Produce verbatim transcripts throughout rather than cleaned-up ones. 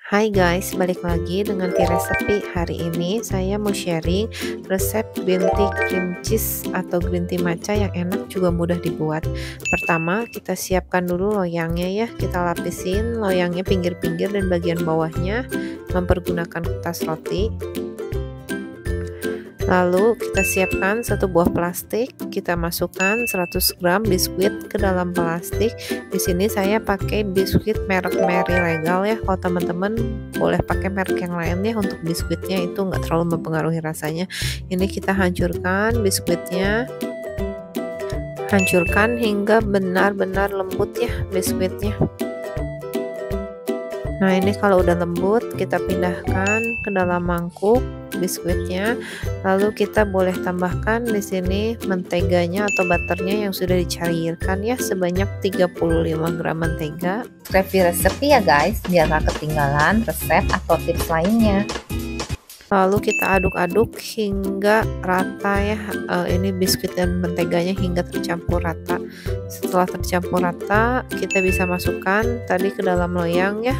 Hai guys, balik lagi dengan Ti Resepi. Hari ini saya mau sharing resep green tea cream cheese atau green tea matcha yang enak juga mudah dibuat. Pertama, kita siapkan dulu loyangnya ya. Kita lapisin loyangnya pinggir-pinggir dan bagian bawahnya mempergunakan kertas roti. Lalu kita siapkan satu buah plastik, kita masukkan seratus gram biskuit ke dalam plastik. Di sini saya pakai biskuit merek Mary Legal ya. Kalau teman-teman boleh pakai merek yang lain ya, untuk biskuitnya itu nggak terlalu mempengaruhi rasanya. Ini kita hancurkan biskuitnya, hancurkan hingga benar-benar lembut ya biskuitnya. Nah, ini kalau udah lembut, kita pindahkan ke dalam mangkuk biskuitnya. Lalu kita boleh tambahkan di sini menteganya atau butternya yang sudah dicairkan ya, sebanyak tiga puluh lima gram mentega. Review resepi ya guys, biar gak ketinggalan resep atau tips lainnya. Lalu kita aduk-aduk hingga rata ya, e, ini biskuit dan menteganya hingga tercampur rata. Setelah tercampur rata, kita bisa masukkan tadi ke dalam loyang ya.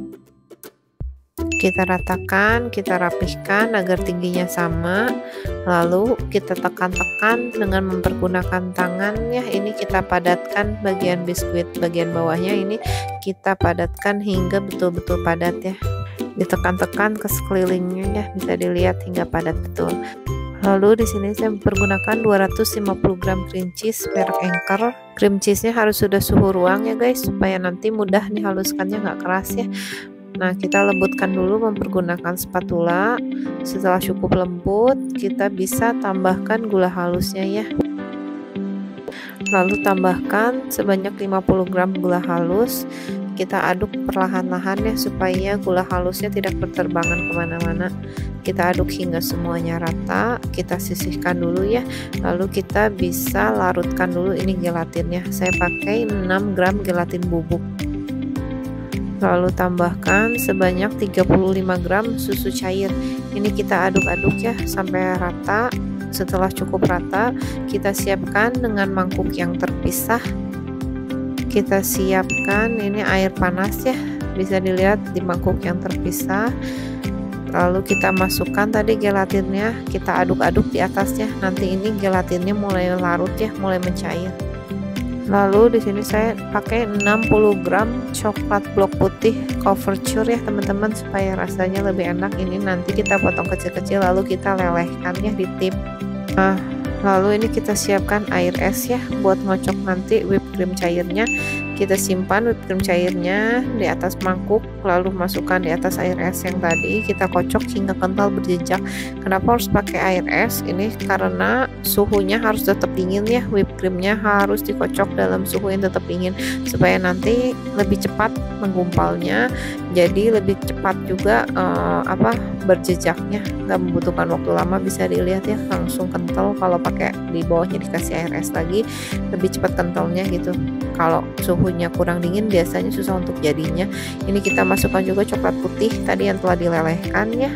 Kita ratakan, kita rapihkan agar tingginya sama. Lalu kita tekan-tekan dengan mempergunakan tangan ya. Ini kita padatkan bagian biskuit bagian bawahnya, ini kita padatkan hingga betul-betul padat ya. Ditekan-tekan ke sekelilingnya ya, bisa dilihat hingga padat betul. Lalu di sini saya mempergunakan dua ratus lima puluh gram cream cheese merek Anchor. Cream cheese-nya harus sudah suhu ruang ya guys, supaya nanti mudah dihaluskannya, nggak keras ya. Nah, kita lembutkan dulu mempergunakan spatula. Setelah cukup lembut, kita bisa tambahkan gula halusnya ya. Lalu tambahkan sebanyak lima puluh gram gula halus. Kita aduk perlahan-lahan ya, supaya gula halusnya tidak berterbangan kemana-mana. Kita aduk hingga semuanya rata. Kita sisihkan dulu ya. Lalu kita bisa larutkan dulu ini gelatinnya. Saya pakai enam gram gelatin bubuk. Lalu tambahkan sebanyak tiga puluh lima gram susu cair. Ini kita aduk-aduk ya sampai rata. Setelah cukup rata, kita siapkan dengan mangkuk yang terpisah. Kita siapkan ini air panas ya, bisa dilihat di mangkuk yang terpisah. Lalu kita masukkan tadi gelatinnya, kita aduk-aduk di atasnya. Nanti ini gelatinnya mulai larut ya, mulai mencair. Lalu di sini saya pakai enam puluh gram coklat blok putih couverture ya teman-teman, supaya rasanya lebih enak. Ini nanti kita potong kecil-kecil lalu kita lelehkan ya di tip. Nah, lalu ini kita siapkan air es ya buat ngocok nanti whipped cream cairnya. Kita simpan whipped cream cairnya di atas mangkuk, lalu masukkan di atas air es yang tadi. Kita kocok hingga kental berjejak. Kenapa harus pakai air es? Ini karena suhunya harus tetap dingin ya. Whipped creamnya harus dikocok dalam suhu yang tetap dingin, supaya nanti lebih cepat menggumpalnya. Jadi lebih cepat juga uh, apa berjejaknya, nggak membutuhkan waktu lama. Bisa dilihat ya, langsung kental. Kalau pakai di bawahnya dikasih air es lagi, lebih cepat kentalnya gitu. Kalau suhunya kurang dingin biasanya susah untuk jadinya. Ini kita masukkan juga coklat putih tadi yang telah dilelehkan ya.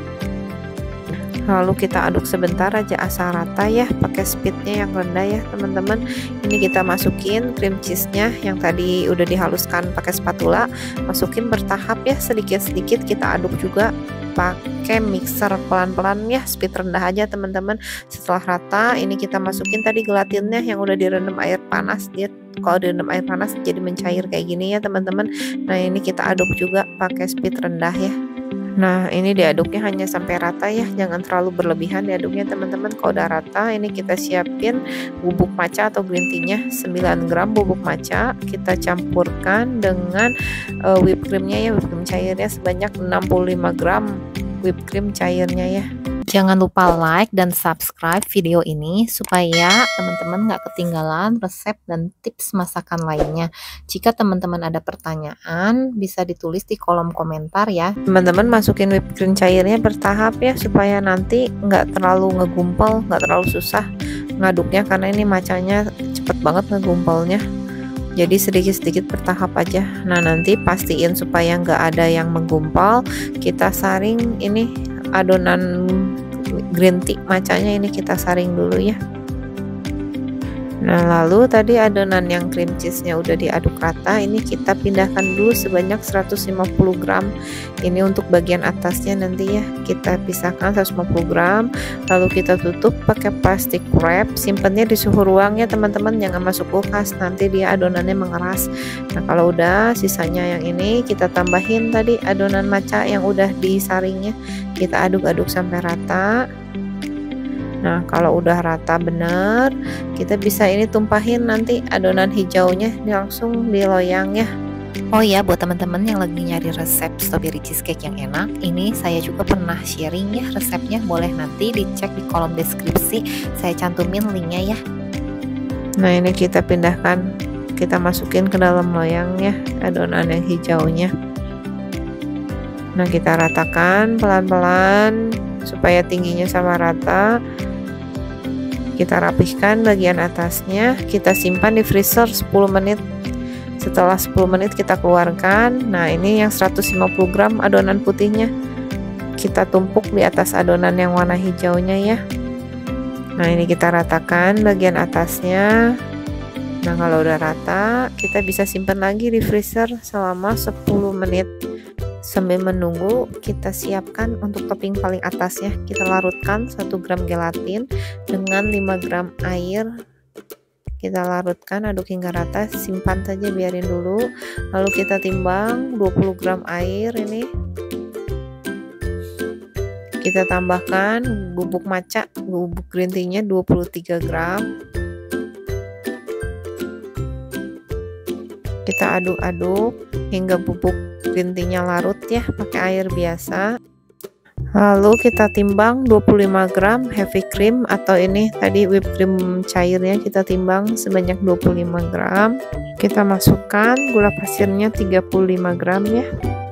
Lalu kita aduk sebentar aja asal rata ya, pakai speednya yang rendah ya teman-teman. Ini kita masukin cream cheese-nya yang tadi udah dihaluskan pakai spatula, masukin bertahap ya, sedikit-sedikit kita aduk juga pakai mixer pelan-pelan ya, speed rendah aja teman-teman. Setelah rata, ini kita masukin tadi gelatinnya yang udah direndam air panas. Dia kalau direndam air panas jadi mencair kayak gini ya teman-teman. Nah, ini kita aduk juga pakai speed rendah ya. Nah, ini diaduknya hanya sampai rata ya, jangan terlalu berlebihan diaduknya teman-teman. Kalau udah rata, ini kita siapin bubuk matcha atau green tea-nya, sembilan gram bubuk matcha. Kita campurkan dengan uh, whipped cream-nya ya, whipped cream cairnya sebanyak enam puluh lima gram whipped cream cairnya ya. Jangan lupa like dan subscribe video ini supaya teman-teman gak ketinggalan resep dan tips masakan lainnya. Jika teman-teman ada pertanyaan, bisa ditulis di kolom komentar ya. Teman-teman masukin whipped cream cairnya bertahap ya, supaya nanti nggak terlalu ngegumpal, nggak terlalu susah ngaduknya, karena ini matchanya cepet banget ngegumpalnya. Jadi sedikit-sedikit bertahap aja. Nah, nanti pastiin supaya nggak ada yang menggumpal. Kita saring ini adonan green tea matchanya, ini kita saring dulu ya. Nah, lalu tadi adonan yang cream cheese-nya udah diaduk rata, ini kita pindahkan dulu sebanyak seratus lima puluh gram. Ini untuk bagian atasnya nanti ya, kita pisahkan seratus lima puluh gram, lalu kita tutup pakai plastik wrap, simpannya di suhu ruang ya teman-teman, jangan masuk kulkas, nanti dia adonannya mengeras. Nah, kalau udah sisanya yang ini kita tambahin tadi adonan matcha yang udah disaringnya, kita aduk-aduk sampai rata. Nah, kalau udah rata bener, kita bisa ini tumpahin nanti adonan hijaunya langsung di loyang ya. Oh ya, buat teman-teman yang lagi nyari resep strawberry cheesecake yang enak, ini saya juga pernah sharing ya resepnya, boleh nanti dicek di kolom deskripsi, saya cantumin linknya ya. Nah, ini kita pindahkan, kita masukin ke dalam loyangnya adonan yang hijaunya. Nah, kita ratakan pelan-pelan supaya tingginya sama rata. Kita rapihkan bagian atasnya, kita simpan di freezer sepuluh menit. Setelah sepuluh menit kita keluarkan. Nah, ini yang seratus lima puluh gram adonan putihnya kita tumpuk di atas adonan yang warna hijaunya ya. Nah, ini kita ratakan bagian atasnya. Nah, kalau udah rata, kita bisa simpan lagi di freezer selama sepuluh menit. Sambil menunggu, kita siapkan untuk topping paling atasnya. Kita larutkan satu gram gelatin dengan lima gram air. Kita larutkan, aduk hingga rata, simpan saja, biarin dulu. Lalu kita timbang dua puluh gram air ini. Kita tambahkan bubuk matcha, bubuk green tea-nya dua puluh tiga gram. Kita aduk-aduk hingga bubuk green tea-nya larut ya, pakai air biasa. Lalu kita timbang dua puluh lima gram heavy cream, atau ini tadi whipped cream cairnya kita timbang sebanyak dua puluh lima gram. Kita masukkan gula pasirnya tiga puluh lima gram ya.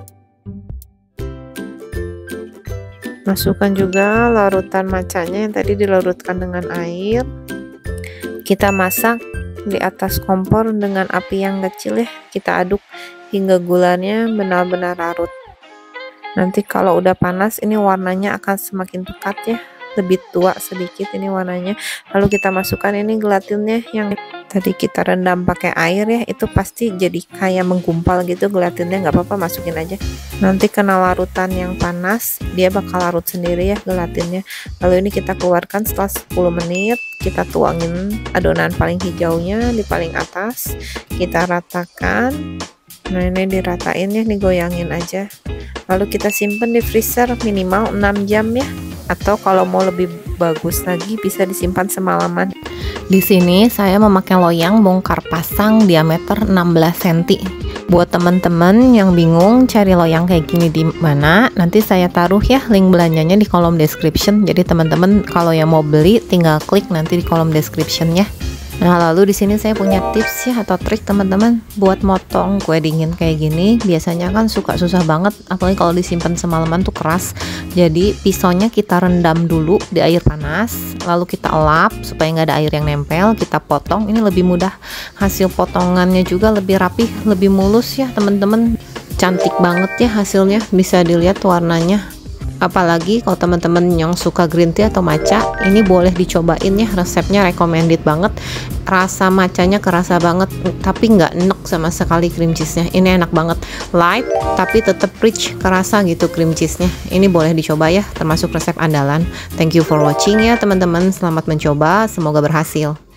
Masukkan juga larutan matchanya yang tadi dilarutkan dengan air. Kita masak di atas kompor dengan api yang kecil ya. Kita aduk hingga gulanya benar-benar larut. Nanti kalau udah panas, ini warnanya akan semakin pekat ya, lebih tua sedikit ini warnanya. Lalu kita masukkan ini gelatinnya yang tadi kita rendam pakai air ya, itu pasti jadi kayak menggumpal gitu gelatinnya, nggak apa-apa, masukin aja. Nanti kena larutan yang panas, dia bakal larut sendiri ya gelatinnya. Lalu ini kita keluarkan setelah sepuluh menit, kita tuangin adonan paling hijaunya di paling atas, kita ratakan. Nah, ini diratain ya, digoyangin aja. Lalu kita simpan di freezer minimal enam jam ya. Atau kalau mau lebih bagus lagi bisa disimpan semalaman. Di sini saya memakai loyang bongkar pasang diameter enam belas sentimeter. Buat teman-teman yang bingung cari loyang kayak gini di mana, nanti saya taruh ya link belanjanya di kolom description. Jadi teman-teman kalau yang mau beli tinggal klik nanti di kolom description ya. Nah, lalu di sini saya punya tips ya atau trik teman-teman buat motong kue dingin kayak gini. Biasanya kan suka susah banget, apalagi kalau disimpan semalaman tuh keras. Jadi pisaunya kita rendam dulu di air panas, lalu kita elap supaya nggak ada air yang nempel. Kita potong, ini lebih mudah, hasil potongannya juga lebih rapih, lebih mulus ya teman-teman. Cantik banget ya hasilnya, bisa dilihat warnanya. Apalagi kalau teman-teman yang suka green tea atau matcha, ini boleh dicobain ya, resepnya recommended banget. Rasa matchanya kerasa banget, tapi nggak enek sama sekali cream cheese-nya. Ini enak banget, light tapi tetap rich, kerasa gitu cream cheese-nya. Ini boleh dicoba ya, termasuk resep andalan. Thank you for watching ya teman-teman, selamat mencoba, semoga berhasil.